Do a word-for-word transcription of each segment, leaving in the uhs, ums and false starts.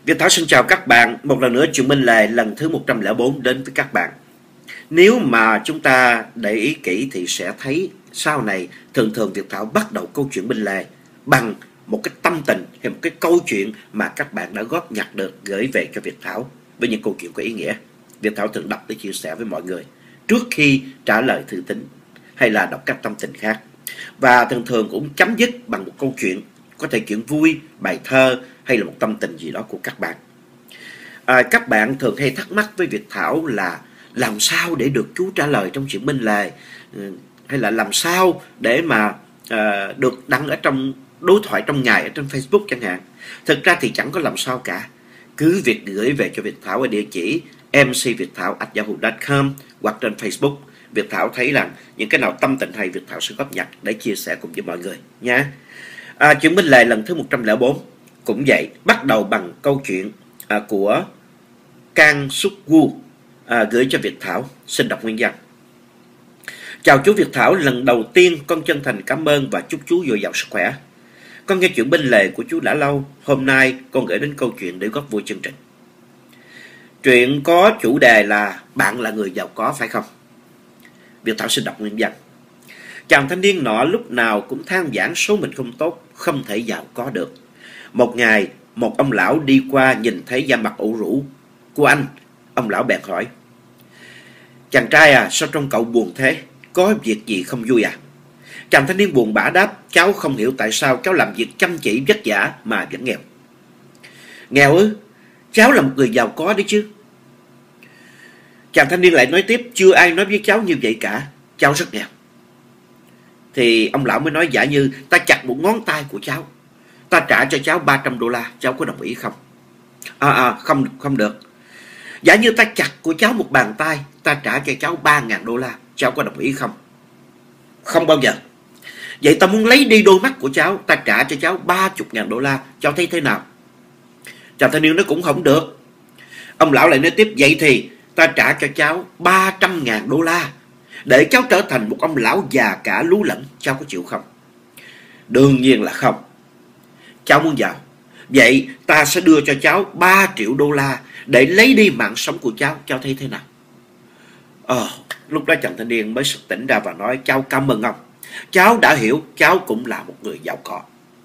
Việt Thảo xin chào các bạn. Một lần nữa Chuyện Bên Lề lần thứ một trăm lẻ bốn đến với các bạn. Nếu mà chúng ta để ý kỹ thì sẽ thấy sau này thường thường Việt Thảo bắt đầu câu chuyện bên lề bằng một cái tâm tình hay một cái câu chuyện mà các bạn đã góp nhặt được gửi về cho Việt Thảo với những câu chuyện có ý nghĩa. Việt Thảo thường đọc để chia sẻ với mọi người trước khi trả lời thư tín hay là đọc các tâm tình khác. Và thường thường cũng chấm dứt bằng một câu chuyện, có thể chuyện vui, bài thơ hay là một tâm tình gì đó của các bạn. À, các bạn thường hay thắc mắc với Việt Thảo là làm sao để được chú trả lời trong chuyện bên lề, hay là làm sao để mà à, được đăng ở trong đối thoại trong ngày ở trên Facebook chẳng hạn. Thực ra thì chẳng có làm sao cả. Cứ việc gửi về cho Việt Thảo ở địa chỉ em xê vietthao a yahoo chấm com hoặc trên Facebook. Việt Thảo thấy rằng những cái nào tâm tình hay Việt Thảo sẽ góp nhặt để chia sẻ cùng với mọi người nha. À, chuyện bên lề lần thứ một trăm lẻ bốn cũng vậy, bắt đầu bằng câu chuyện à, của Kang Suk Woo à, gửi cho Việt Thảo. Xin đọc nguyên văn. Chào chú Việt Thảo, lần đầu tiên con chân thành cảm ơn và chúc chú dồi dào sức khỏe. Con nghe chuyện bên lề của chú đã lâu, hôm nay con gửi đến câu chuyện để góp vui chương trình. Chuyện có chủ đề là bạn là người giàu có phải không? Việt Thảo xin đọc nguyên văn. Chàng thanh niên nọ lúc nào cũng than vãn số mình không tốt, không thể giàu có được. Một ngày, một ông lão đi qua nhìn thấy da mặt ủ rũ của anh. Ông lão bèn hỏi: chàng trai à, sao trông cậu buồn thế? Có việc gì không vui à? Chàng thanh niên buồn bã đáp: cháu không hiểu tại sao cháu làm việc chăm chỉ vất vả mà vẫn nghèo. Nghèo ư? Cháu là một người giàu có đấy chứ. Chàng thanh niên lại nói tiếp: chưa ai nói với cháu như vậy cả, cháu rất nghèo. Thì ông lão mới nói: giả như ta chặt một ngón tay của cháu, ta trả cho cháu ba trăm đô la, cháu có đồng ý không? À, à không, không được. Giả như ta chặt của cháu một bàn tay, ta trả cho cháu ba ngàn đô la, cháu có đồng ý không? Không bao giờ. Vậy ta muốn lấy đi đôi mắt của cháu, ta trả cho cháu ba mươi ngàn đô la, cháu thấy thế nào? Chàng thanh niên nói: cũng không được. Ông lão lại nói tiếp: vậy thì ta trả cho cháu ba trăm ngàn đô la để cháu trở thành một ông lão già cả lú lẫn, cháu có chịu không? Đương nhiên là không. Cháu muốn giàu, vậy ta sẽ đưa cho cháu ba triệu đô la để lấy đi mạng sống của cháu, cháu thấy thế nào? Ờ, lúc đó chàng thanh niên mới sực tỉnh ra và nói: cháu cảm ơn ông, cháu đã hiểu, cháu cũng là một người giàu có.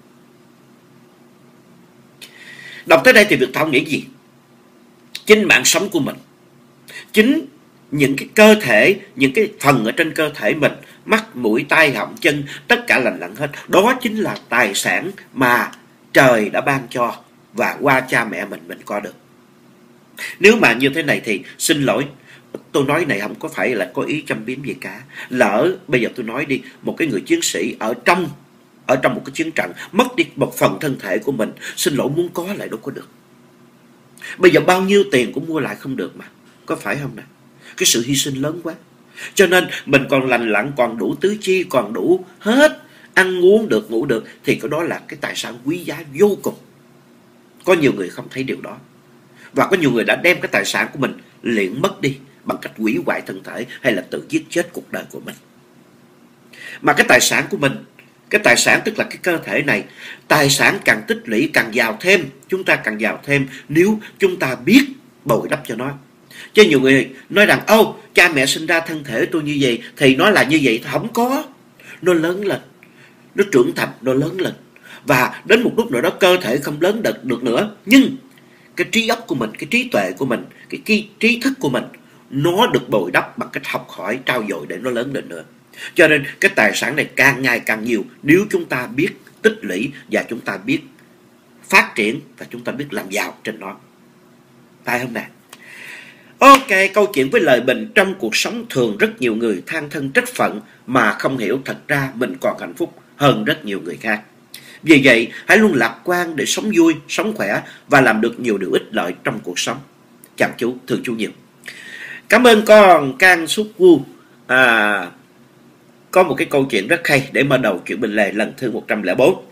Đọc tới đây thì Việt Thảo nghĩ gì? Chính mạng sống của mình, chính những cái cơ thể, những cái phần ở trên cơ thể mình, mắt, mũi, tai, họng, chân, tất cả lành lặn hết. Đó chính là tài sản mà trời đã ban cho và qua cha mẹ mình mình có được. Nếu mà như thế này thì xin lỗi, tôi nói này không có phải là có ý châm biếm gì cả. Lỡ bây giờ tôi nói đi, một cái người chiến sĩ ở trong ở trong một cái chiến trận mất đi một phần thân thể của mình, xin lỗi muốn có lại đâu có được. Bây giờ bao nhiêu tiền cũng mua lại không được mà, có phải không nè? Cái sự hy sinh lớn quá. Cho nên mình còn lành lặn, còn đủ tứ chi, còn đủ hết, ăn uống được, ngủ được, thì cái đó là cái tài sản quý giá vô cùng. Có nhiều người không thấy điều đó, và có nhiều người đã đem cái tài sản của mình liền mất đi bằng cách hủy hoại thân thể hay là tự giết chết cuộc đời của mình. Mà cái tài sản của mình, cái tài sản tức là cái cơ thể này, tài sản càng tích lũy càng giàu thêm, chúng ta càng giàu thêm nếu chúng ta biết bồi đắp cho nó. Chứ nhiều người nói rằng: ô, cha mẹ sinh ra thân thể tôi như vậy thì nó là như vậy. Không có. Nó lớn lên, nó trưởng thành, nó lớn lên, và đến một lúc nào đó cơ thể không lớn được, được nữa, nhưng cái trí óc của mình, cái trí tuệ của mình, cái, cái trí thức của mình, nó được bồi đắp bằng cách học hỏi, trau dồi để nó lớn lên nữa. Cho nên cái tài sản này càng ngày càng nhiều nếu chúng ta biết tích lũy và chúng ta biết phát triển và chúng ta biết làm giàu trên nó. Phải không nè? Ok, câu chuyện với lời bình. Trong cuộc sống thường rất nhiều người than thân trách phận mà không hiểu thật ra mình còn hạnh phúc hơn rất nhiều người khác. Vì vậy, hãy luôn lạc quan để sống vui, sống khỏe và làm được nhiều điều ích lợi trong cuộc sống. Chào chú, thương chú nhiều. Cảm ơn con Kang Suk Woo. À, có một cái câu chuyện rất hay để mở đầu chuyện bên lề lần thứ một trăm lẻ bốn.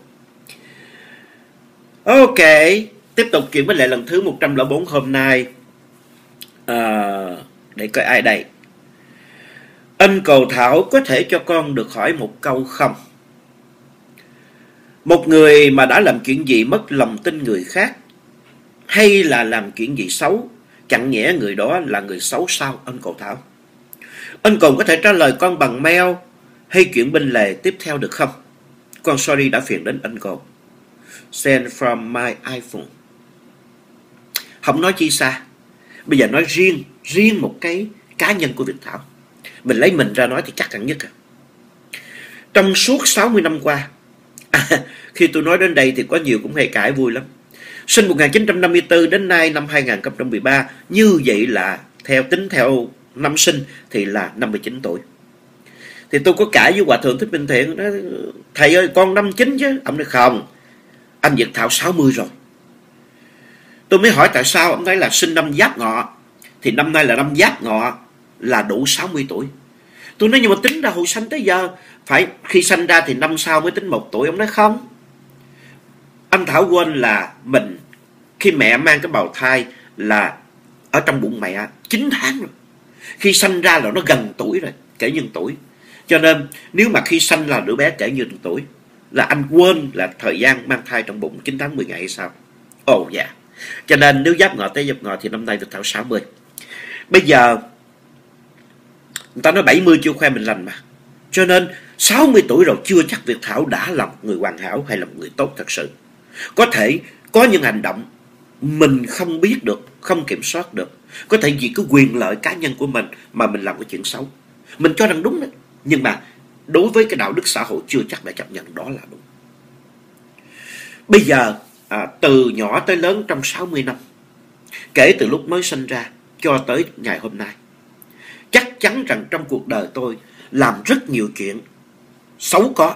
Ok, tiếp tục chuyện bên lề lần thứ một trăm lẻ bốn hôm nay. À, để coi ai đây. Anh Cầu Thảo có thể cho con được hỏi một câu không? Một người mà đã làm chuyện gì mất lòng tin người khác hay là làm chuyện gì xấu, chẳng nhẽ người đó là người xấu sao Uncle Thảo? Uncle có thể trả lời con bằng mail hay chuyện bên lề tiếp theo được không? Con sorry đã phiền đến Uncle. Send from my iPhone. Không nói chi xa. Bây giờ nói riêng, riêng một cái cá nhân của Việt Thảo. Mình lấy mình ra nói thì chắc chắn nhất. À. Trong suốt sáu mươi năm qua, à, khi tôi nói đến đây thì có nhiều cũng hay cãi vui lắm. Sinh một nghìn chín trăm năm mươi tư đến nay năm hai nghìn không trăm mười ba, như vậy là theo tính theo năm sinh thì là năm mươi chín tuổi. Thì tôi có cãi với Hòa Thượng Thích Minh Thiện, nói, thầy ơi con năm mươi chín chứ. Ông nói không, anh Việt Thảo sáu mươi rồi. Tôi mới hỏi tại sao, ông nói là sinh năm Giáp Ngọ, thì năm nay là năm Giáp Ngọ là đủ sáu mươi tuổi. Tôi nói nhưng mà tính ra hồi sanh tới giờ, phải khi sanh ra thì năm sau mới tính một tuổi. Ông nói không, anh Thảo quên là mình khi mẹ mang cái bào thai là ở trong bụng mẹ chín tháng rồi. Khi sanh ra là nó gần tuổi rồi, kể nhân tuổi. Cho nên nếu mà khi sanh là đứa bé kể như tuổi, là anh quên là thời gian mang thai trong bụng chín tháng mười ngày hay sao? Ồ oh, dạ. Yeah. Cho nên nếu Giáp Ngọ tới Giáp Ngọ thì năm nay Việt Thảo sáu mươi. Bây giờ người ta nói bảy mươi chưa khoe mình lành mà. Cho nên sáu mươi tuổi rồi chưa chắc Việt Thảo đã là một người hoàn hảo hay là một người tốt thật sự. Có thể có những hành động mình không biết được, không kiểm soát được. Có thể vì cái quyền lợi cá nhân của mình mà mình làm cái chuyện xấu. Mình cho rằng đúng đấy, nhưng mà đối với cái đạo đức xã hội chưa chắc đã chấp nhận đó là đúng. Bây giờ à, từ nhỏ tới lớn trong sáu mươi năm, kể từ lúc mới sinh ra cho tới ngày hôm nay, chắc chắn rằng trong cuộc đời tôi làm rất nhiều chuyện xấu có,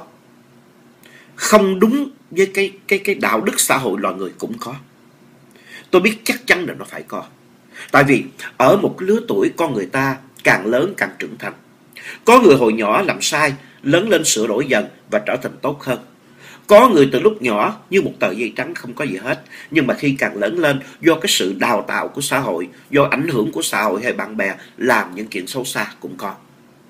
không đúng với cái, cái, cái đạo đức xã hội loài người cũng có. Tôi biết chắc chắn là nó phải có. Tại vì ở một lứa tuổi con người ta càng lớn càng trưởng thành. Có người hồi nhỏ làm sai, lớn lên sửa đổi dần và trở thành tốt hơn. Có người từ lúc nhỏ như một tờ giấy trắng không có gì hết, nhưng mà khi càng lớn lên do cái sự đào tạo của xã hội, do ảnh hưởng của xã hội hay bạn bè làm những chuyện xấu xa cũng có.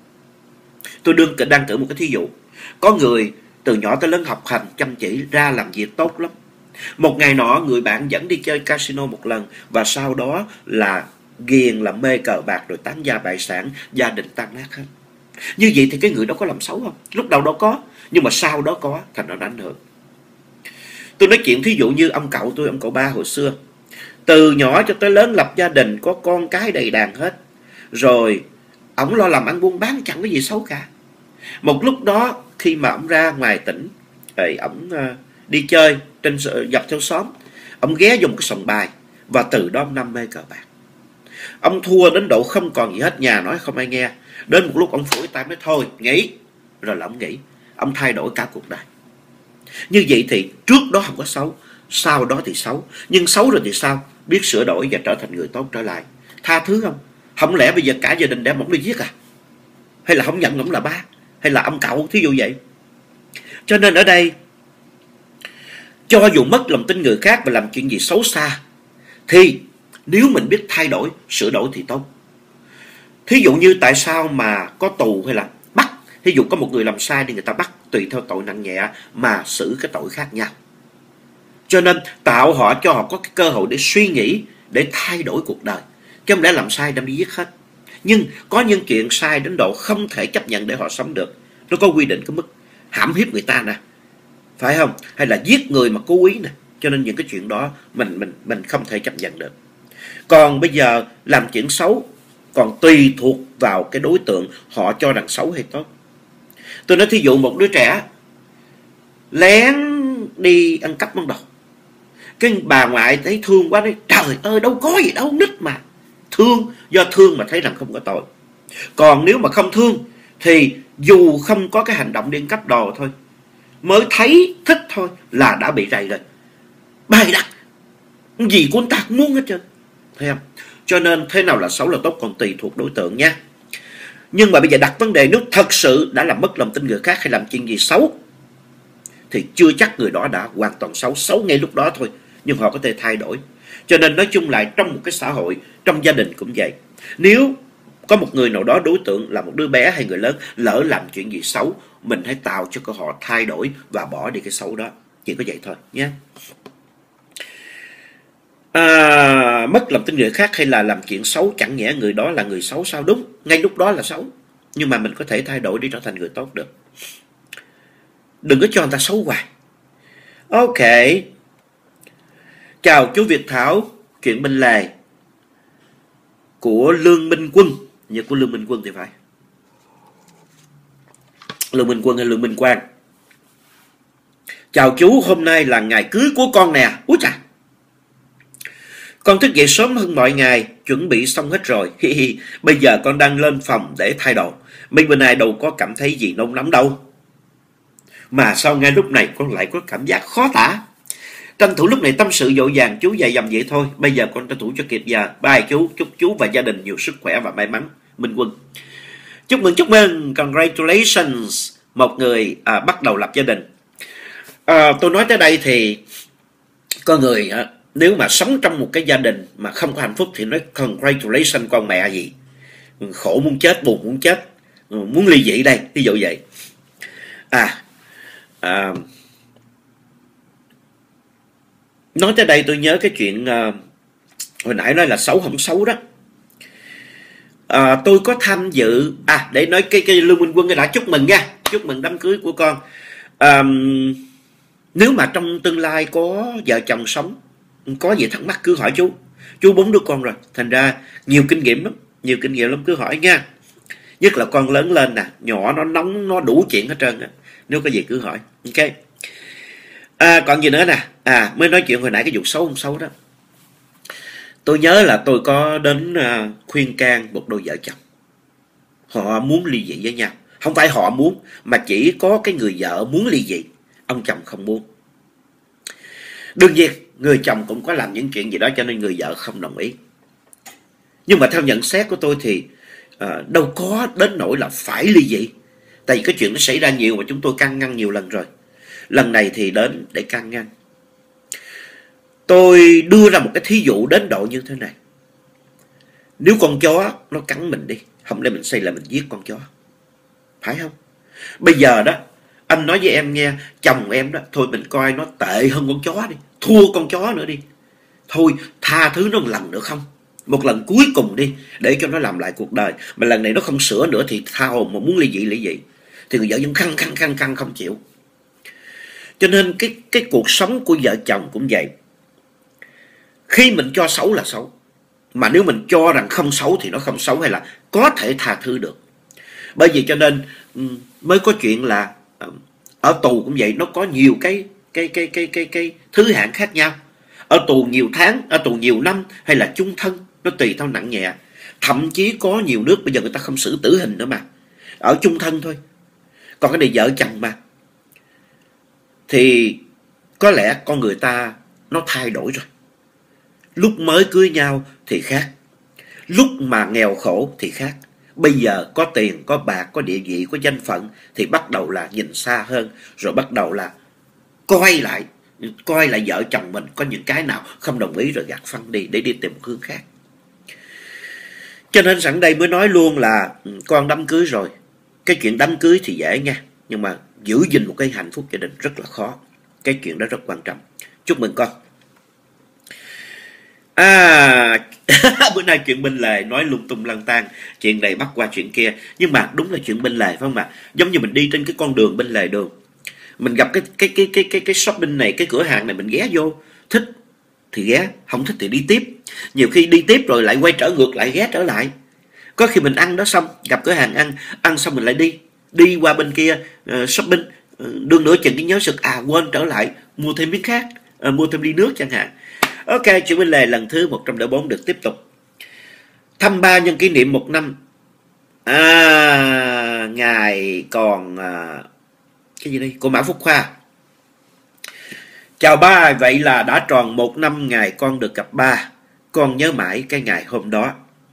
Tôi đương đang cử một cái thí dụ. Có người từ nhỏ tới lớn học hành chăm chỉ ra làm việc tốt lắm. Một ngày nọ người bạn dẫn đi chơi casino một lần và sau đó là ghiền, là mê cờ bạc rồi tán gia bại sản, gia đình tan nát hết. Như vậy thì cái người đó có làm xấu không? Lúc đầu đâu có, nhưng mà sau đó có, thành nó ảnh hưởng. Tôi nói chuyện thí dụ như ông cậu tôi, ông cậu ba hồi xưa, từ nhỏ cho tới lớn lập gia đình, có con cái đầy đàn hết. Rồi ổng lo làm ăn buôn bán chẳng có gì xấu cả. Một lúc đó khi mà ổng ra ngoài tỉnh, rồi ổng uh, đi chơi trên dọc theo xóm, ổng ghé vô một cái sòng bài và từ đó ông năm mê cờ bạc. Ông thua đến độ không còn gì hết, nhà nói không ai nghe. Đến một lúc ông phủi tay nói thôi nghỉ, rồi là ông nghỉ. Ông thay đổi cả cuộc đời. Như vậy thì trước đó không có xấu, sau đó thì xấu. Nhưng xấu rồi thì sao? Biết sửa đổi và trở thành người tốt trở lại. Tha thứ không? Không lẽ bây giờ cả gia đình đem ổng đi giết à? Hay là không nhận ổng là ba? Hay là ông cậu? Thí dụ vậy. Cho nên ở đây, cho dù mất lòng tin người khác và làm chuyện gì xấu xa, thì nếu mình biết thay đổi, sửa đổi thì tốt. Thí dụ như tại sao mà có tù hay là bắt. Thí dụ có một người làm sai thì người ta bắt tùy theo tội nặng nhẹ mà xử cái tội khác nhau. Cho nên tạo họ cho họ có cái cơ hội để suy nghĩ, để thay đổi cuộc đời. Chứ không lẽ làm sai đem đi giết hết. Nhưng có những chuyện sai đến độ không thể chấp nhận để họ sống được. Nó có quy định cái mức hãm hiếp người ta nè, phải không? Hay là giết người mà cố ý nè. Cho nên những cái chuyện đó mình mình mình không thể chấp nhận được. Còn bây giờ làm chuyện xấu còn tùy thuộc vào cái đối tượng họ cho rằng xấu hay tốt. Tôi nói thí dụ một đứa trẻ lén đi ăn cắp món đồ, cái bà ngoại thấy thương quá, nói trời ơi đâu có gì đâu, nít mà. Thương, do thương mà thấy rằng không có tội. Còn nếu mà không thương thì dù không có cái hành động đi ăn cắp đồ thôi, mới thấy thích thôi là đã bị rầy rồi. Bày đặt gì của anh ta cũng muốn hết trơn, thấy không? Cho nên thế nào là xấu là tốt còn tùy thuộc đối tượng nha. Nhưng mà bây giờ đặt vấn đề, nếu thật sự đã làm mất lòng tin người khác hay làm chuyện gì xấu thì chưa chắc người đó đã hoàn toàn xấu. Xấu ngay lúc đó thôi, nhưng họ có thể thay đổi. Cho nên nói chung lại, trong một cái xã hội, trong gia đình cũng vậy. Nếu có một người nào đó, đối tượng là một đứa bé hay người lớn, lỡ làm chuyện gì xấu, mình hãy tạo cho họ thay đổi và bỏ đi cái xấu đó. Chỉ có vậy thôi nhé. À, mất lòng tin người khác hay là làm chuyện xấu chẳng nhẽ người đó là người xấu sao? Đúng, ngay lúc đó là xấu, nhưng mà mình có thể thay đổi để trở thành người tốt được. Đừng có cho người ta xấu hoài. Ok. Chào chú Việt Thảo, chuyện bên lề của Lương Minh Quân, như của Lương Minh Quân thì phải. Lương Minh Quân hay Lương Minh Quang. Chào chú, hôm nay là ngày cưới của con nè. Úi chà, con thức dậy sớm hơn mọi ngày, chuẩn bị xong hết rồi. Bây giờ con đang lên phòng để thay đồ. Mấy bữa nay đâu có cảm thấy gì nôn lắm đâu. Mà sao ngay lúc này con lại có cảm giác khó tả. Tranh thủ lúc này tâm sự dội vàng, chú dạy dầm vậy thôi. Bây giờ con tranh thủ cho kịp giờ. Bye chú, chúc chú và gia đình nhiều sức khỏe và may mắn. Minh Quân. Chúc mừng, chúc mừng, congratulations. Một người à, bắt đầu lập gia đình. À, tôi nói tới đây thì có người à, nếu mà sống trong một cái gia đình mà không có hạnh phúc thì nói congratulations con mẹ gì. Khổ muốn chết, buồn muốn chết, muốn ly dị đây, ví dụ vậy. À, à nói tới đây tôi nhớ cái chuyện à, hồi nãy nói là xấu không xấu đó. À, tôi có tham dự à để nói cái cái Lương Minh Quân đã chúc mừng nha, chúc mừng đám cưới của con. À, nếu mà trong tương lai có vợ chồng sống, có gì thắc mắc cứ hỏi chú. Chú bốn đứa con rồi, thành ra nhiều kinh nghiệm lắm, nhiều kinh nghiệm lắm, cứ hỏi nha. Nhất là con lớn lên nè, nhỏ nó nóng, nó đủ chuyện hết trơn á. Nếu có gì cứ hỏi. Ok. À, còn gì nữa nè. À, mới nói chuyện hồi nãy cái vụ xấu không xấu đó. Tôi nhớ là tôi có đến uh, khuyên can một đôi vợ chồng. Họ muốn ly dị với nhau. Không phải họ muốn, mà chỉ có cái người vợ muốn ly dị, ông chồng không muốn. Đương nhiên, người chồng cũng có làm những chuyện gì đó cho nên người vợ không đồng ý. Nhưng mà theo nhận xét của tôi thì uh, đâu có đến nỗi là phải ly dị. Tại vì cái chuyện nó xảy ra nhiều mà chúng tôi can ngăn nhiều lần rồi. Lần này thì đến để can ngăn. Tôi đưa ra một cái thí dụ đến độ như thế này. Nếu con chó nó cắn mình đi, không lẽ mình xây lại mình giết con chó, phải không? Bây giờ đó, anh nói với em nghe, chồng em đó, thôi mình coi nó tệ hơn con chó đi, thua con chó nữa đi. Thôi tha thứ nó một lần nữa không? Một lần cuối cùng đi, để cho nó làm lại cuộc đời. Mà lần này nó không sửa nữa thì tha hồn, mà muốn ly dị ly dị. Thì người vợ vẫn khăng khăng khăng khăng không chịu. Cho nên cái, cái cuộc sống của vợ chồng cũng vậy. Khi mình cho xấu là xấu, mà nếu mình cho rằng không xấu thì nó không xấu, hay là có thể tha thứ được. Bởi vì cho nên mới có chuyện là ở tù cũng vậy, nó có nhiều cái cái cái cái cái cái thứ hạng khác nhau. Ở tù nhiều tháng, ở tù nhiều năm, hay là chung thân, nó tùy theo nặng nhẹ. Thậm chí có nhiều nước bây giờ người ta không xử tử hình nữa mà, ở chung thân thôi. Còn cái này vợ chồng mà, thì có lẽ con người ta nó thay đổi rồi. Lúc mới cưới nhau thì khác, lúc mà nghèo khổ thì khác. Bây giờ có tiền, có bạc, có địa vị, có danh phận thì bắt đầu là nhìn xa hơn, rồi bắt đầu là coi lại, coi lại vợ chồng mình có những cái nào không đồng ý rồi gạt phăng đi để đi tìm một hướng khác. Cho nên sẵn đây mới nói luôn là con đám cưới rồi. Cái chuyện đám cưới thì dễ nha, nhưng mà giữ gìn một cái hạnh phúc gia đình rất là khó. Cái chuyện đó rất quan trọng. Chúc mừng con. À, bữa nay chuyện bên lề nói lung tung lăng tan, chuyện này bắt qua chuyện kia. Nhưng mà đúng là chuyện bên lề phải không ạ? Giống như mình đi trên cái con đường bên lề đường, mình gặp cái cái cái cái cái cái shopping này, cái cửa hàng này, mình ghé vô, thích thì ghé, không thích thì đi tiếp. Nhiều khi đi tiếp rồi lại quay trở ngược lại ghé trở lại. Có khi mình ăn đó xong, gặp cửa hàng ăn, ăn xong mình lại đi, đi qua bên kia uh, shopping, uh, đương nửa chừng cái nhớ sực, à quên trở lại mua thêm miếng khác, uh, mua thêm ly nước chẳng hạn. Ok, chuyện bên lề lần thứ một trăm lẻ bốn được tiếp tục. Thăm ba nhân kỷ niệm một năm. À, ngày còn à, cái gì đây? Cô Mã Phúc Khoa. Chào ba, vậy là đã tròn một năm ngày con được gặp ba. Con nhớ mãi cái ngày hôm đó.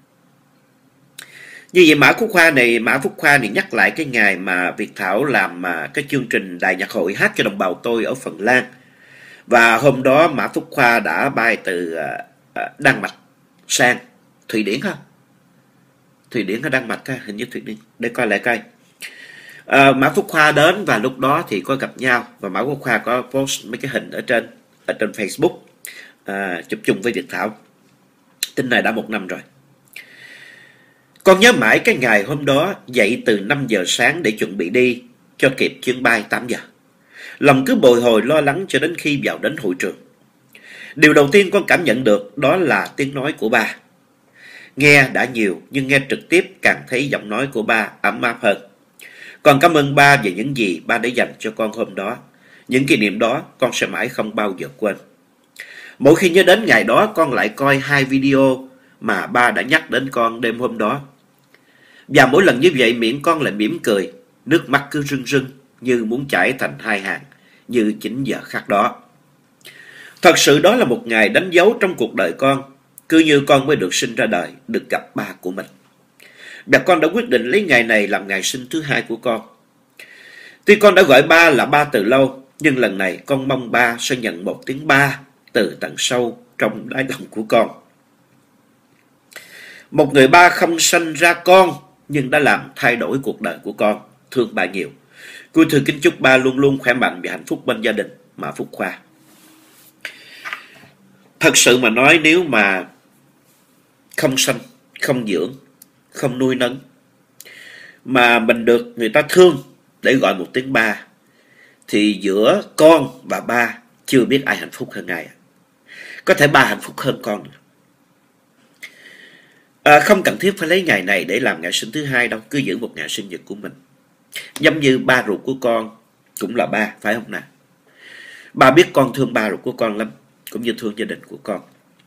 Như vậy Mã Phúc Khoa này, Mã Phúc Khoa này nhắc lại cái ngày mà Việt Thảo làm mà cái chương trình Đại nhạc hội hát cho đồng bào tôi ở Phần Lan. Và hôm đó Mã Phúc Khoa đã bay từ uh, Đan Mạch sang Thụy Điển ha. Thụy Điển hay Đan Mạch ha, hình như Thụy Điển. Để coi lại coi. Uh, Mã Phúc Khoa đến và lúc đó thì có gặp nhau, và Mã Phúc Khoa có post mấy cái hình ở trên ở trên Facebook. à, chụp chung với Việt Thảo. Tin này đã một năm rồi. Con nhớ mãi cái ngày hôm đó dậy từ năm giờ sáng để chuẩn bị đi cho kịp chuyến bay tám giờ. Lòng cứ bồi hồi lo lắng cho đến khi vào đến hội trường. Điều đầu tiên con cảm nhận được đó là tiếng nói của ba. Nghe đã nhiều nhưng nghe trực tiếp càng thấy giọng nói của ba ấm áp hơn. Con cảm ơn ba về những gì ba đã dành cho con hôm đó. Những kỷ niệm đó con sẽ mãi không bao giờ quên. Mỗi khi nhớ đến ngày đó con lại coi hai video mà ba đã nhắc đến con đêm hôm đó. Và mỗi lần như vậy miệng con lại mỉm cười, nước mắt cứ rưng rưng như muốn chảy thành hai hàng như chính giờ khắc đó. Thật sự đó là một ngày đánh dấu trong cuộc đời con, cứ như con mới được sinh ra đời, được gặp ba của mình. Và con đã quyết định lấy ngày này làm ngày sinh thứ hai của con. Tuy con đã gọi ba là ba từ lâu, nhưng lần này con mong ba sẽ nhận một tiếng ba từ tận sâu trong đáy lòng của con. Một người ba không sanh ra con, nhưng đã làm thay đổi cuộc đời của con. Thương ba nhiều. Cô thư kính chúc ba luôn luôn khỏe mạnh và hạnh phúc bên gia đình mà Phúc Khoa. Thật sự mà nói, nếu mà không sanh, không dưỡng, không nuôi nấng, mà mình được người ta thương để gọi một tiếng ba, thì giữa con và ba chưa biết ai hạnh phúc hơn ai. Có thể ba hạnh phúc hơn con. À, không cần thiết phải lấy ngày này để làm ngày sinh thứ hai đâu. Cứ giữ một ngày sinh nhật của mình. Giống như ba ruột của con cũng là ba, phải không nào? Ba biết con thương ba ruột của con lắm, cũng như thương gia đình của con.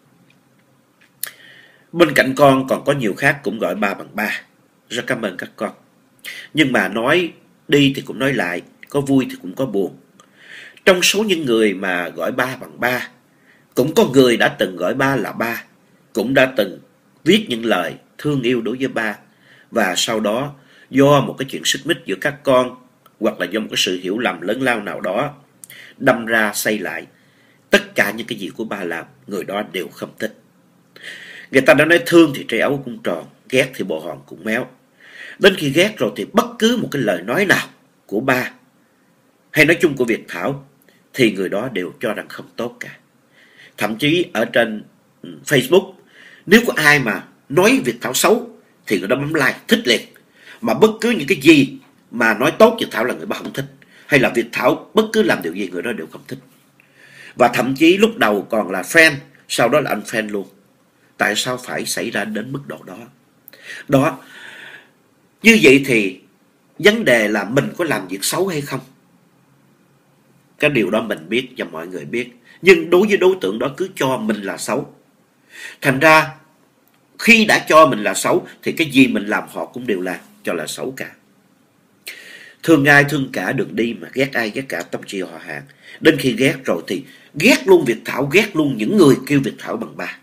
Bên cạnh con còn có nhiều khác cũng gọi ba bằng ba. Rất cảm ơn các con. Nhưng mà nói đi thì cũng nói lại, có vui thì cũng có buồn. Trong số những người mà gọi ba bằng ba, cũng có người đã từng gọi ba là ba, cũng đã từng viết những lời thương yêu đối với ba. Và sau đó do một cái chuyện xích mích giữa các con, hoặc là do một cái sự hiểu lầm lớn lao nào đó, đâm ra xây lại, tất cả những cái gì của ba làm, người đó đều không thích. Người ta đã nói thương thì trái ấu cũng tròn, ghét thì bồ hòn cũng méo. Đến khi ghét rồi thì bất cứ một cái lời nói nào của ba, hay nói chung của Việt Thảo, thì người đó đều cho rằng không tốt cả. Thậm chí ở trên Facebook, nếu có ai mà nói Việt Thảo xấu thì người đó bấm like, thích liền. Mà bất cứ những cái gì mà nói tốt Việt Thảo là người ba không thích. Hay là Việt Thảo bất cứ làm điều gì người đó đều không thích. Và thậm chí lúc đầu còn là friend, sau đó là unfriend luôn. Tại sao phải xảy ra đến mức độ đó? Đó, như vậy thì vấn đề là mình có làm việc xấu hay không? Cái điều đó mình biết và mọi người biết. Nhưng đối với đối tượng đó cứ cho mình là xấu. Thành ra khi đã cho mình là xấu thì cái gì mình làm họ cũng đều làm cho là xấu cả. Thương ai thương cả đường đi, mà ghét ai ghét cả tâm trí họ hàng. Đến khi ghét rồi thì ghét luôn Việt Thảo, ghét luôn những người kêu Việt Thảo bằng ba.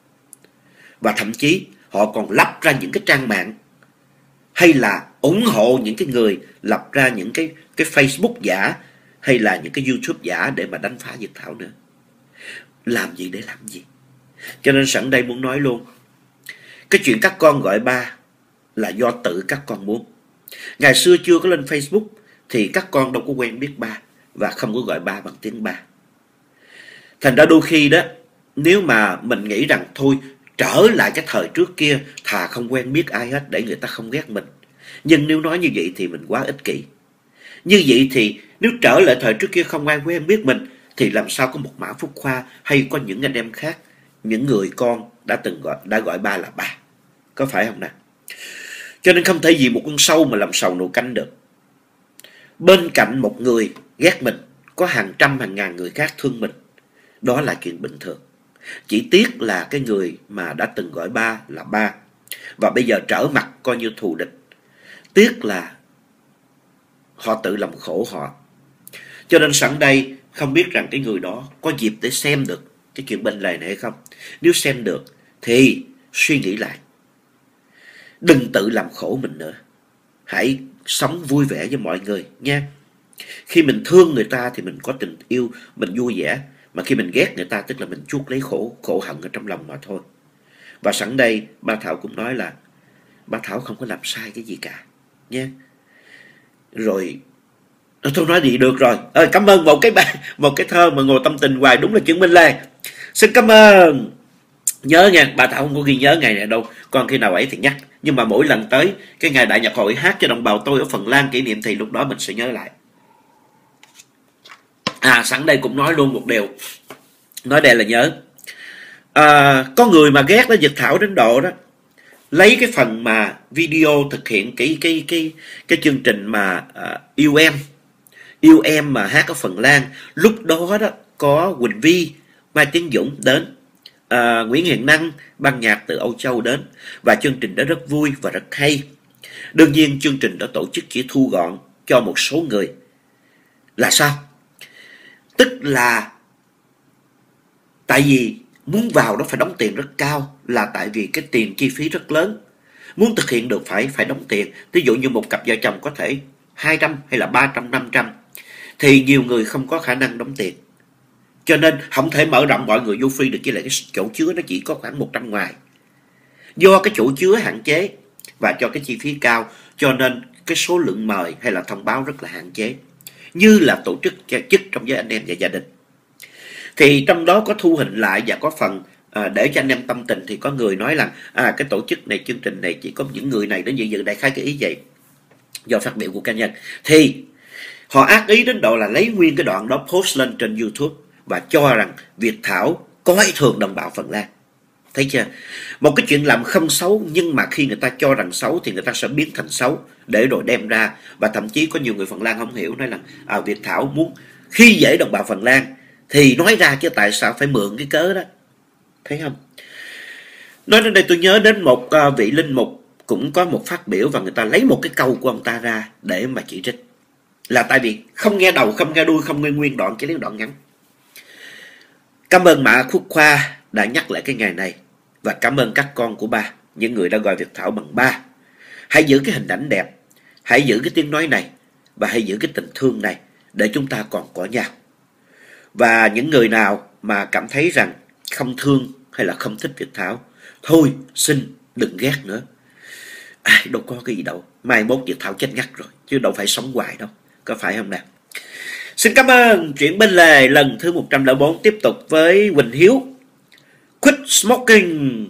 Và thậm chí họ còn lập ra những cái trang mạng, hay là ủng hộ những cái người lập ra những cái, cái Facebook giả, hay là những cái YouTube giả để mà đánh phá Việt Thảo nữa. Làm gì để làm gì? Cho nên sẵn đây muốn nói luôn, cái chuyện các con gọi ba là do tự các con muốn. Ngày xưa chưa có lên Facebook thì các con đâu có quen biết ba, và không có gọi ba bằng tiếng ba. Thành ra đôi khi đó, nếu mà mình nghĩ rằng thôi trở lại cái thời trước kia, thà không quen biết ai hết để người ta không ghét mình. Nhưng nếu nói như vậy thì mình quá ích kỷ. Như vậy thì nếu trở lại thời trước kia không ai quen biết mình, thì làm sao có một Mã Phúc Khoa hay có những anh em khác, những người con đã từng gọi, đã gọi ba là ba. Có phải không nào? Cho nên không thể vì một con sâu mà làm sầu nồi canh được. Bên cạnh một người ghét mình, có hàng trăm hàng ngàn người khác thương mình. Đó là chuyện bình thường. Chỉ tiếc là cái người mà đã từng gọi ba là ba, và bây giờ trở mặt coi như thù địch. Tiếc là họ tự làm khổ họ. Cho nên sẵn đây không biết rằng cái người đó có dịp để xem được cái chuyện bên lề này hay không. Nếu xem được thì suy nghĩ lại. Đừng tự làm khổ mình nữa. Hãy sống vui vẻ với mọi người nha. Khi mình thương người ta thì mình có tình yêu, mình vui vẻ. Mà khi mình ghét người ta tức là mình chuốc lấy khổ, khổ hận ở trong lòng mà thôi. Và sẵn đây ba Thảo cũng nói là ba Thảo không có làm sai cái gì cả nha. Rồi thôi nói gì được rồi. Ơi, cảm ơn một cái bài, một cái thơ mà ngồi tâm tình hoài, đúng là chứng Minh Lê. Xin cảm ơn. Nhớ nha, bà Thảo không có ghi nhớ ngày này đâu, còn khi nào ấy thì nhắc. Nhưng mà mỗi lần tới cái ngày đại nhạc hội hát cho đồng bào tôi ở Phần Lan kỷ niệm thì lúc đó mình sẽ nhớ lại. À, sẵn đây cũng nói luôn một điều, nói đây là nhớ. À, có người mà ghét nó Việt Thảo đến độ đó lấy cái phần mà video thực hiện cái cái cái cái chương trình mà à, yêu em yêu em mà hát ở Phần Lan. Lúc đó đó có Quỳnh Vi, Mai Tiến Dũng đến, à, Nguyễn Hiền Năng, ban nhạc từ Âu Châu đến, và chương trình đó rất vui và rất hay. Đương nhiên chương trình đó tổ chức chỉ thu gọn cho một số người. Là sao? Tức là tại vì muốn vào đó phải đóng tiền rất cao, là tại vì cái tiền chi phí rất lớn. Muốn thực hiện được phải phải đóng tiền. Ví dụ như một cặp vợ chồng có thể hai trăm hay là ba trăm, năm trăm, thì nhiều người không có khả năng đóng tiền. Cho nên không thể mở rộng mọi người vô free được, chỉ là cái chỗ chứa nó chỉ có khoảng một trăm ngoài. Do cái chỗ chứa hạn chế và cho cái chi phí cao, cho nên cái số lượng mời hay là thông báo rất là hạn chế. Như là tổ chức chức trong giới anh em và gia đình. Thì trong đó có thu hình lại và có phần à, để cho anh em tâm tình, thì có người nói là à, cái tổ chức này, chương trình này chỉ có những người này đến dự dự, đại khái cái ý vậy. Do phát biểu của cá nhân. Thì họ ác ý đến độ là lấy nguyên cái đoạn đó post lên trên YouTube và cho rằng Việt Thảo coi thường đồng bào Phần Lan. Thấy chưa? Một cái chuyện làm không xấu, nhưng mà khi người ta cho rằng xấu thì người ta sẽ biến thành xấu để rồi đem ra. Và thậm chí có nhiều người Phần Lan không hiểu, nói là à, Việt Thảo muốn khi dễ đồng bào Phần Lan thì nói ra, chứ tại sao phải mượn cái cớ đó. Thấy không? Nói đến đây tôi nhớ đến một uh, vị linh mục cũng có một phát biểu, và người ta lấy một cái câu của ông ta ra để mà chỉ trích. Là tại vì không nghe đầu, không nghe đuôi, không nghe nguyên đoạn, chỉ lấy đoạn ngắn. Cảm ơn Mã Khuất Khoa đã nhắc lại cái ngày này. Và cảm ơn các con của ba, những người đã gọi Việt Thảo bằng ba. Hãy giữ cái hình ảnh đẹp, hãy giữ cái tiếng nói này, và hãy giữ cái tình thương này để chúng ta còn có nhau. Và những người nào mà cảm thấy rằng không thương hay là không thích Việt Thảo, thôi xin đừng ghét nữa. Ai đâu có cái gì đâu, mai mốt Việt Thảo chết ngắt rồi, chứ đâu phải sống hoài đâu. Có phải không nào? Xin cảm ơn. Chuyện bên lề lần thứ một trăm lẻ bốn tiếp tục với Quỳnh Hiếu. Quit smoking.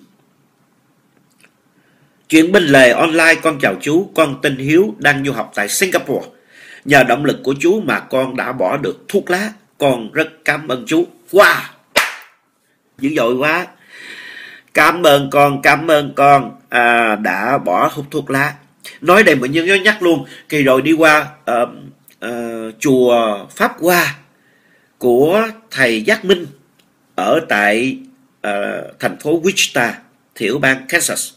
Chuyện bên lề online. Con chào chú, con tên Hiếu, đang du học tại Singapore. Nhờ động lực của chú mà con đã bỏ được thuốc lá. Con rất cảm ơn chú. Wow, dữ dội quá. Cảm ơn con, cảm ơn con à, đã bỏ hút thuốc lá. Nói đây mọi người nhớ nhắc luôn. Kỳ rồi đi qua uh, uh, chùa Pháp Hoa của thầy Giác Minh ở tại uh, thành phố Wichita, tiểu bang Kansas.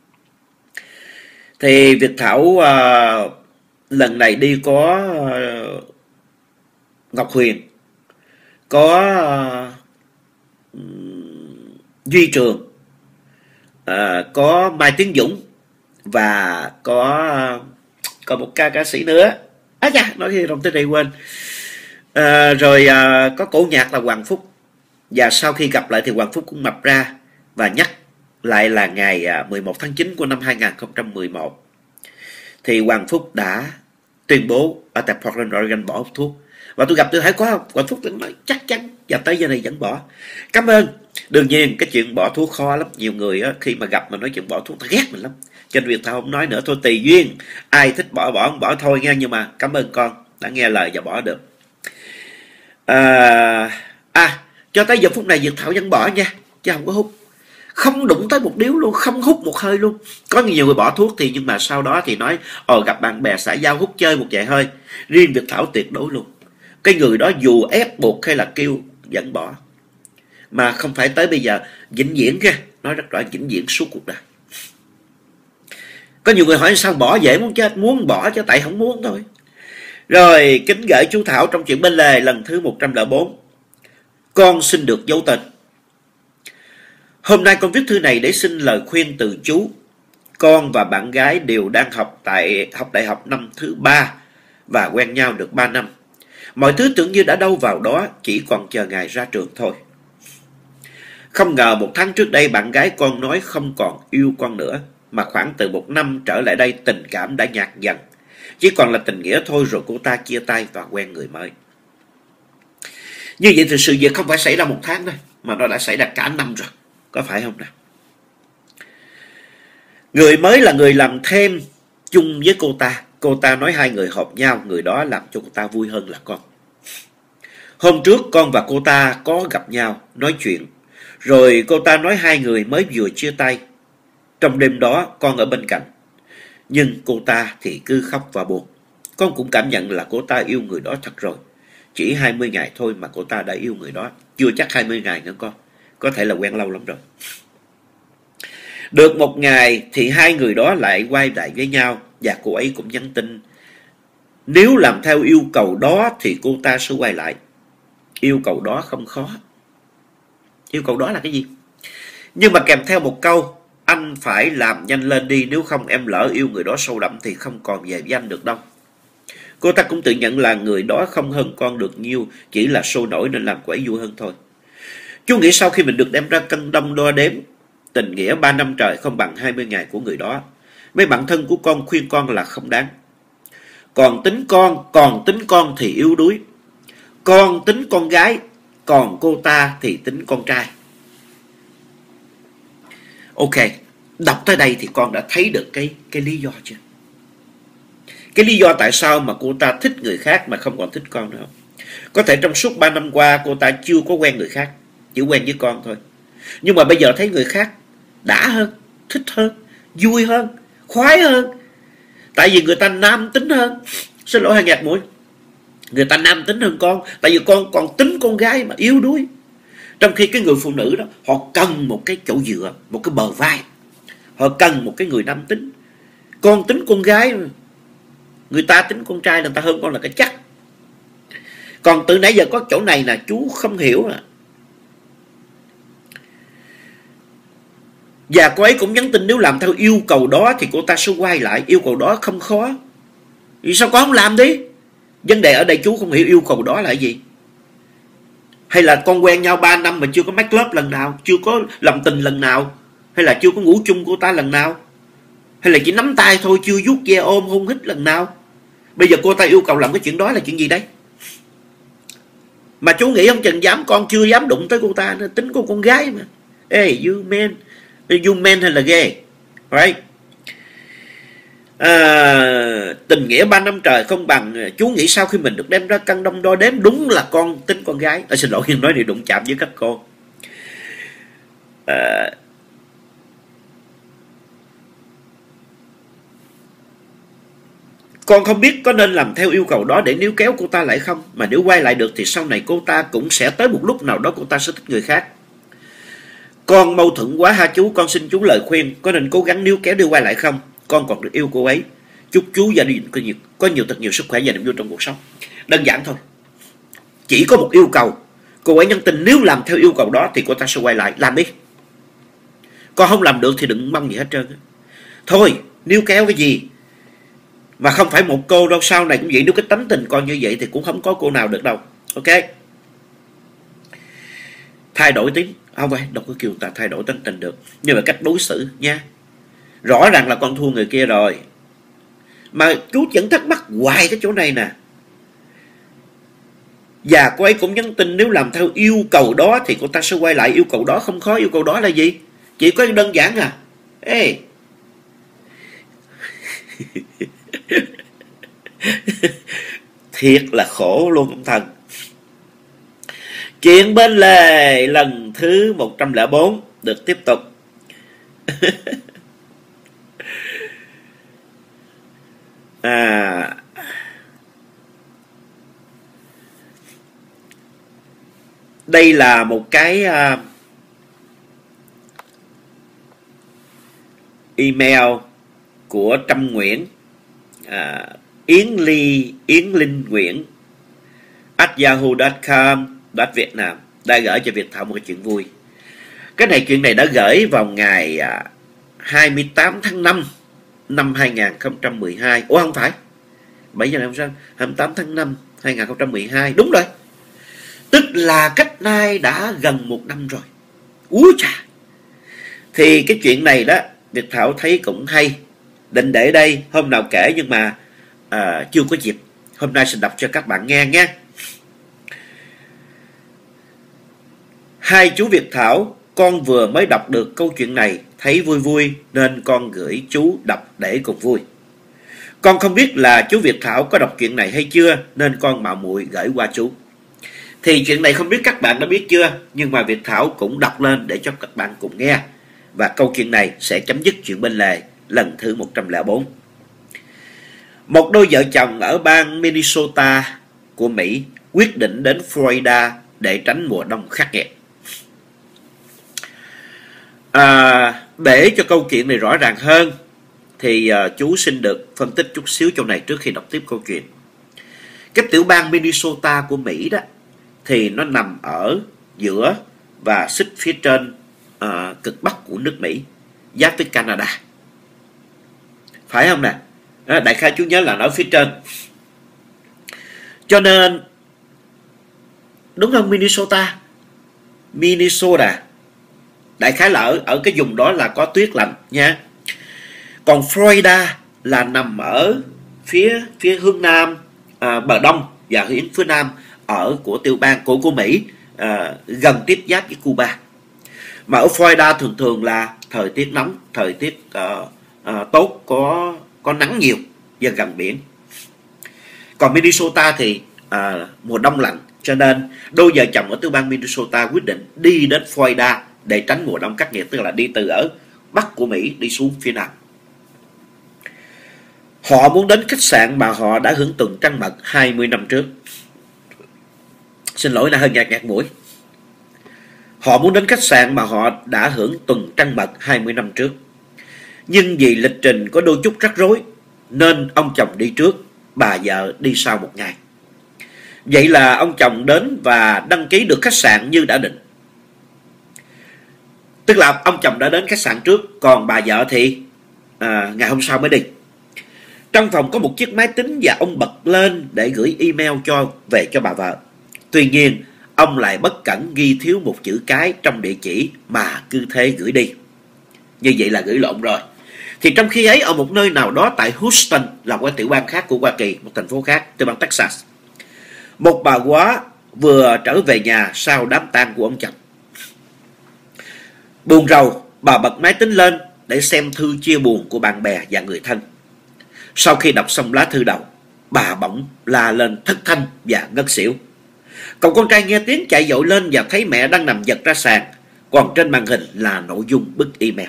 Thì Việt Thảo uh, lần này đi có uh, Ngọc Huyền, có uh, Duy Trường, uh, có Mai Tiến Dũng, và có uh, có một ca ca sĩ nữa. À dạ, nói gì đồng tên này quên. Uh, rồi uh, có cổ nhạc là Hoàng Phúc. Và sau khi gặp lại thì Hoàng Phúc cũng mập ra và nhắc lại là ngày mười một tháng chín của năm hai nghìn không trăm mười một thì Hoàng Phúc đã tuyên bố ở tại Portland, Oregon bỏ hút thuốc. Và tôi gặp tôi hỏi có không? Hoàng Phúc nói chắc chắn, và tới giờ này vẫn bỏ. Cảm ơn. Đương nhiên cái chuyện bỏ thuốc khó lắm. Nhiều người á, khi mà gặp mà nói chuyện bỏ thuốc ta ghét mình lắm. Cho nên Việt Thảo không nói nữa, thôi tùy duyên. Ai thích bỏ bỏ không bỏ thôi nha. Nhưng mà cảm ơn con đã nghe lời và bỏ được. À, à cho tới giờ phút này Việt Thảo vẫn bỏ nha, chứ không có hút. Không đụng tới một điếu luôn, không hút một hơi luôn. Có nhiều người bỏ thuốc thì nhưng mà sau đó thì nói ồ gặp bạn bè xã giao hút chơi một vài hơi. Riêng Việt Thảo tuyệt đối luôn. Cái người đó dù ép buộc hay là kêu vẫn bỏ. Mà không phải tới bây giờ vĩnh viễn nha. Nói rất rõ vĩnh viễn suốt cuộc đời. Có nhiều người hỏi sao bỏ dễ muốn chết. Muốn bỏ chứ tại không muốn thôi. Rồi kính gửi chú Thảo trong chuyện bên lề lần thứ một trăm lẻ bốn. Con xin được giấu tên. Hôm nay con viết thư này để xin lời khuyên từ chú. Con và bạn gái đều đang học tại học đại học năm thứ ba và quen nhau được ba năm. Mọi thứ tưởng như đã đâu vào đó, chỉ còn chờ ngày ra trường thôi. Không ngờ một tháng trước đây bạn gái con nói không còn yêu con nữa, mà khoảng từ một năm trở lại đây tình cảm đã nhạt dần. Chỉ còn là tình nghĩa thôi, rồi cô ta chia tay và quen người mới. Như vậy thì sự việc không phải xảy ra một tháng đâu. mà nó đã xảy ra cả năm rồi. Có phải không nào? Người mới là người làm thêm chung với cô ta. Cô ta nói hai người hợp nhau, người đó làm cho cô ta vui hơn là con. Hôm trước con và cô ta có gặp nhau, nói chuyện. Rồi cô ta nói hai người mới vừa chia tay. Trong đêm đó con ở bên cạnh. Nhưng cô ta thì cứ khóc và buồn. Con cũng cảm nhận là cô ta yêu người đó thật rồi. Chỉ hai mươi ngày thôi mà cô ta đã yêu người đó. Chưa chắc hai mươi ngày nữa con. Có thể là quen lâu lắm rồi. Được một ngày thì hai người đó lại quay lại với nhau. Và cô ấy cũng nhắn tin. Nếu làm theo yêu cầu đó thì cô ta sẽ quay lại. Yêu cầu đó không khó. Yêu cầu đó là cái gì? Nhưng mà kèm theo một câu. Anh phải làm nhanh lên đi. Nếu không em lỡ yêu người đó sâu đậm thì không còn về với anh được đâu. Cô ta cũng tự nhận là người đó không hơn con được nhiêu. Chỉ là sôi nổi nên làm cô ấy vui hơn thôi. Chú nghĩ sau khi mình được đem ra cân đong đo đếm. Tình nghĩa ba năm trời không bằng hai mươi ngày của người đó. Mấy bạn thân của con khuyên con là không đáng. Còn tính con, còn tính con thì yếu đuối. Con tính con gái, còn cô ta thì tính con trai. Ok, đọc tới đây thì con đã thấy được cái, cái lý do chưa? Cái lý do tại sao mà cô ta thích người khác mà không còn thích con nữa. Có thể trong suốt ba năm qua cô ta chưa có quen người khác, chỉ quen với con thôi. Nhưng mà bây giờ thấy người khác đã hơn, thích hơn, vui hơn, khoái hơn. Tại vì người ta nam tính hơn. Xin lỗi hai ngạt mũi. Người ta nam tính hơn con. Tại vì con còn tính con gái mà yếu đuối. Trong khi cái người phụ nữ đó, họ cần một cái chỗ dựa, một cái bờ vai. Họ cần một cái người nam tính. Con tính con gái mà. Người ta tính con trai, người ta hơn con là cái chắc. Còn từ nãy giờ có chỗ này là chú không hiểu à. Và cô ấy cũng nhắn tin nếu làm theo yêu cầu đó thì cô ta sẽ quay lại. Yêu cầu đó không khó. Vì sao con không làm đi? Vấn đề ở đây chú không hiểu yêu cầu đó là gì. Hay là con quen nhau ba năm mà chưa có make love lần nào, chưa có lòng tình lần nào, hay là chưa có ngủ chung cô ta lần nào, hay là chỉ nắm tay thôi, chưa vuốt ve ôm hôn hít lần nào. Bây giờ cô ta yêu cầu làm cái chuyện đó là chuyện gì đấy? Mà chú nghĩ không chừng dám con chưa dám đụng tới cô ta nữa, tính của con gái mà. Ê, you man, you man hay là gay, right? À, tình nghĩa ba năm trời không bằng. Chú nghĩ sau khi mình được đem ra cân đong đo đếm, đúng là con tính con gái. À, xin lỗi nhưng nói thì đụng chạm với các cô. À, con không biết có nên làm theo yêu cầu đó để níu kéo cô ta lại không. Mà nếu quay lại được thì sau này cô ta cũng sẽ tới một lúc nào đó cô ta sẽ thích người khác. Con mâu thuẫn quá ha chú. Con xin chú lời khuyên. Có nên cố gắng níu kéo đi quay lại không? Con còn được yêu cô ấy. Chúc chú gia đình có nhiều, có nhiều thật nhiều sức khỏe và niềm vui trong cuộc sống. Đơn giản thôi. Chỉ có một yêu cầu. Cô ấy nhắn tin nếu làm theo yêu cầu đó thì cô ta sẽ quay lại. Làm đi. Con không làm được thì đừng mong gì hết trơn. Thôi, níu kéo cái gì? Mà không phải một cô đâu, sau này cũng vậy. Nếu cái tánh tình con như vậy thì cũng không có cô nào được đâu. Ok. Thay đổi tính. Không phải, đâu có kêu ta thay đổi tánh tình được. Nhưng mà cách đối xử nha. Rõ ràng là con thua người kia rồi. Mà chú vẫn thắc mắc hoài cái chỗ này nè. Và cô ấy cũng nhắn tin nếu làm theo yêu cầu đó thì cô ta sẽ quay lại. Yêu cầu đó không khó. Yêu cầu đó là gì? Chỉ có đơn giản à. Ê. Thiệt là khổ luôn ông thần. Chuyện bên lề lần thứ một trăm lẻ bốn được tiếp tục. À, đây là một cái uh, email của Trâm Nguyễn, uh, Yến Ly Yến Linh Nguyễn at yahoo chấm com chấm Việt Nam đã gửi cho Việt Thảo một cái chuyện vui. Cái này chuyện này đã gửi vào ngày uh, hai mươi tám tháng năm năm hai nghìn không trăm mười hai. Ủa không phải, bảy giờ năm sao? hai mươi tám tháng năm hai nghìn không trăm mười hai. Đúng rồi. Tức là cách nay đã gần một năm rồi. Úi chà. Thì cái chuyện này đó Việt Thảo thấy cũng hay. Định để đây hôm nào kể nhưng mà à, chưa có dịp. Hôm nay sẽ đọc cho các bạn nghe nha. Hai chú Việt Thảo, con vừa mới đọc được câu chuyện này, thấy vui vui nên con gửi chú đọc để cùng vui. Con không biết là chú Việt Thảo có đọc chuyện này hay chưa, nên con mạo muội gửi qua chú. Thì chuyện này không biết các bạn đã biết chưa, nhưng mà Việt Thảo cũng đọc lên để cho các bạn cùng nghe. Và câu chuyện này sẽ chấm dứt chuyện bên lề lần thứ một trăm lẻ bốn. Một đôi vợ chồng ở bang Minnesota của Mỹ quyết định đến Florida để tránh mùa đông khắc nghiệt. À, để cho câu chuyện này rõ ràng hơn thì uh, chú xin được phân tích chút xíu chỗ này trước khi đọc tiếp câu chuyện. Cái tiểu bang Minnesota của Mỹ đó thì nó nằm ở giữa và xích phía trên uh, cực bắc của nước Mỹ, giáp với Canada, phải không nè? À, đại khái chú nhớ là nó ở phía trên. Cho nên đúng không, Minnesota Minnesota đại khái là ở, ở cái vùng đó là có tuyết lạnh nha. Còn Florida là nằm ở phía phía hướng nam, à, bờ đông và hướng phía nam ở của tiểu bang của của Mỹ, à, gần tiếp giáp với Cuba. Mà ở Florida thường thường là thời tiết nóng, thời tiết uh, uh, tốt, có có nắng nhiều và gần biển. Còn Minnesota thì uh, mùa đông lạnh, cho nên đôi vợ chồng ở tiểu bang Minnesota quyết định đi đến Florida để tránh mùa đông khắc nghiệt, tức là đi từ ở bắc của Mỹ đi xuống phía nam. Họ muốn đến khách sạn mà họ đã hưởng tuần trăng mật hai mươi năm trước. Xin lỗi là hơi nhạt nhạt mũi. Họ muốn đến khách sạn mà họ đã hưởng tuần trăng mật hai mươi năm trước. Nhưng vì lịch trình có đôi chút rắc rối nên ông chồng đi trước, bà vợ đi sau một ngày. Vậy là ông chồng đến và đăng ký được khách sạn như đã định. Tức là ông chồng đã đến khách sạn trước, còn bà vợ thì à, ngày hôm sau mới đi. Trong phòng có một chiếc máy tính và ông bật lên để gửi email cho về cho bà vợ. Tuy nhiên, ông lại bất cẩn ghi thiếu một chữ cái trong địa chỉ mà cứ thế gửi đi. Như vậy là gửi lộn rồi. Thì trong khi ấy, ở một nơi nào đó tại Houston, là một tiểu bang khác của Hoa Kỳ, một thành phố khác, tiểu bang Texas, một bà góa vừa trở về nhà sau đám tang của ông chồng. Buồn rầu, bà bật máy tính lên để xem thư chia buồn của bạn bè và người thân. Sau khi đọc xong lá thư đầu, bà bỗng la lên thất thanh và ngất xỉu. Cậu con trai nghe tiếng chạy vội lên và thấy mẹ đang nằm giật ra sàn, còn trên màn hình là nội dung bức email.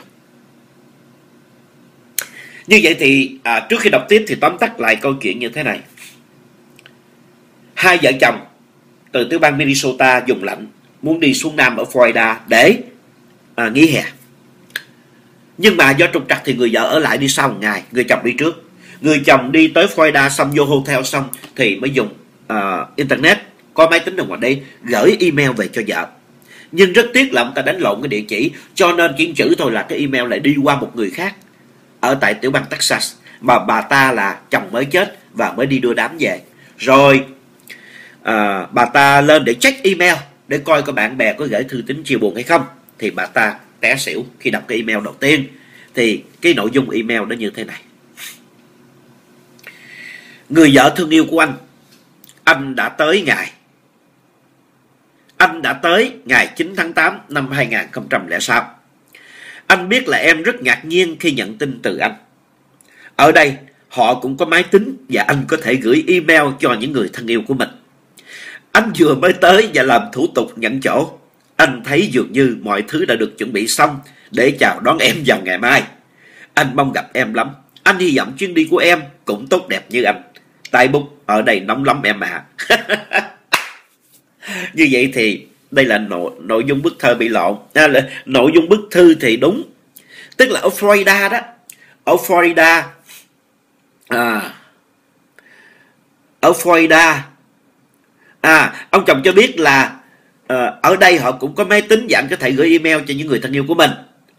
Như vậy thì à, trước khi đọc tiếp thì tóm tắt lại câu chuyện như thế này. Hai vợ chồng từ tiểu bang Minnesota vùng lạnh muốn đi xuống nam ở Florida để à, nghỉ hè. Nhưng mà do trục trặc thì người vợ ở lại đi sau một ngày, người chồng đi trước. Người chồng đi tới Florida xong vô hotel xong thì mới dùng uh, internet, có máy tính ở ngoài đây, gửi email về cho vợ. Nhưng rất tiếc là ông ta đánh lộn cái địa chỉ, cho nên chỉ chữ thôi là cái email lại đi qua một người khác ở tại tiểu bang Texas, mà bà ta là chồng mới chết và mới đi đưa đám về. Rồi uh, bà ta lên để check email để coi có bạn bè có gửi thư tín chia buồn hay không. Thì bà ta té xỉu khi đọc cái email đầu tiên. Thì cái nội dung email nó như thế này. Người vợ thương yêu của anh, anh đã tới ngày Anh đã tới ngày chín tháng tám năm hai nghìn không trăm lẻ sáu. Anh biết là em rất ngạc nhiên khi nhận tin từ anh. Ở đây họ cũng có máy tính và anh có thể gửi email cho những người thân yêu của mình. Anh vừa mới tới và làm thủ tục nhận chỗ. Anh thấy dường như mọi thứ đã được chuẩn bị xong để chào đón em vào ngày mai. Anh mong gặp em lắm. Anh hy vọng chuyến đi của em cũng tốt đẹp như anh. Tại bút ở đây nóng lắm em ạ. À. Như vậy thì đây là nội, nội dung bức thơ bị lộn. À, là, nội dung bức thư thì đúng. Tức là ở Florida đó. Ở Florida. À, ở Florida. À, ông chồng cho biết là à, ở đây họ cũng có máy tính và anh có thể gửi email cho những người thân yêu của mình.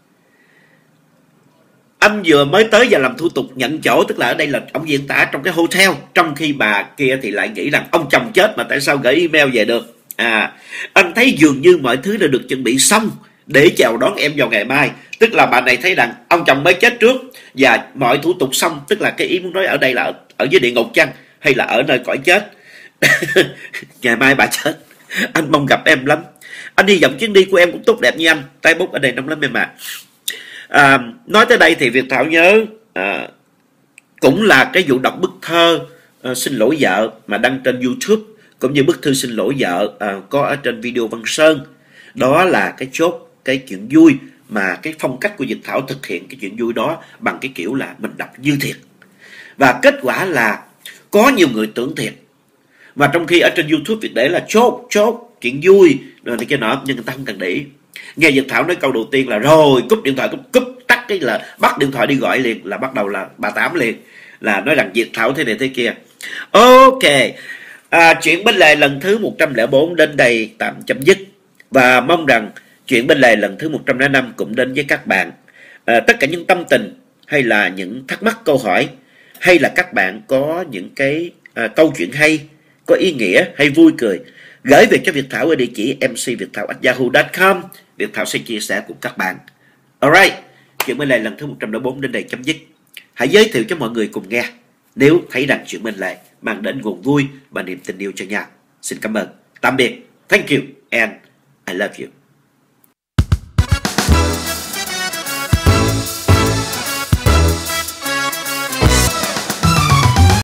Anh vừa mới tới và làm thủ tục nhận chỗ, tức là ở đây là ông diễn tả trong cái hotel, trong khi bà kia thì lại nghĩ rằng ông chồng chết mà tại sao gửi email về được. À, anh thấy dường như mọi thứ đã được chuẩn bị xong để chào đón em vào ngày mai. Tức là bà này thấy rằng ông chồng mới chết trước và mọi thủ tục xong, tức là cái ý muốn nói ở đây là ở, ở dưới địa ngục chăng hay là ở nơi cõi chết. Ngày mai bà chết. Anh mong gặp em lắm. Anh hy vọng chuyến đi của em cũng tốt đẹp như anh. Tay bút ở đây nóng lắm em ạ. À, nói tới đây thì Việt Thảo nhớ à, cũng là cái vụ đọc bức thơ à, xin lỗi vợ mà đăng trên YouTube, cũng như bức thư xin lỗi vợ à, có ở trên video Văn Sơn. Đó là cái chốt, cái chuyện vui mà cái phong cách của Việt Thảo thực hiện cái chuyện vui đó bằng cái kiểu là mình đọc như thiệt. Và kết quả là có nhiều người tưởng thiệt. Và trong khi ở trên YouTube Việt để là chốt, chốt, chuyện vui, rồi này kia nọ, nhưng người ta không cần để ý. Nghe Việt Thảo nói câu đầu tiên là rồi, cúp điện thoại, cúp, cúp tắt cái là bắt điện thoại đi gọi liền, là bắt đầu là bà Tám liền. Là nói rằng Việt Thảo thế này thế kia. Ok, à, chuyện bên lề lần thứ một trăm lẻ bốn đến đây tạm chấm dứt. Và mong rằng chuyện bên lề lần thứ một trăm lẻ năm cũng đến với các bạn. À, tất cả những tâm tình hay là những thắc mắc câu hỏi, hay là các bạn có những cái à, câu chuyện hay, có ý nghĩa hay vui cười, gửi về cho Việt Thảo ở địa chỉ em xê viet thảo a yahoo chấm com. Việt Thảo sẽ chia sẻ cùng các bạn. Alright, chuyện bên lề lần thứ một trăm lẻ bốn đến đây chấm dứt. Hãy giới thiệu cho mọi người cùng nghe nếu thấy rằng chuyện bên lề mang đến nguồn vui và niềm tình yêu cho nhau. Xin cảm ơn, tạm biệt, thank you and I love you.